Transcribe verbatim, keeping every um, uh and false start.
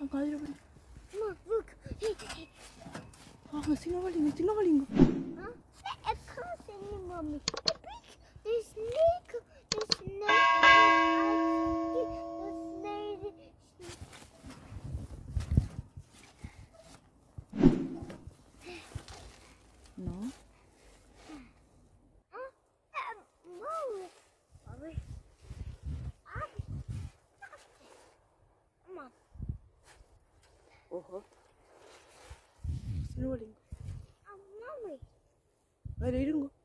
காலையில் பண்ணி Mama, look. Hey, hey. வாங்க சிங்கவாளிங்க சிங்கவாளிங்க Huh? I can't see you, Mommy. The snake. The snake. The snake. No. Huh? Mommy. Mommy. Come on. ஓஹோ சிங்கவாளிங்க Mommy. அதில் இருங்க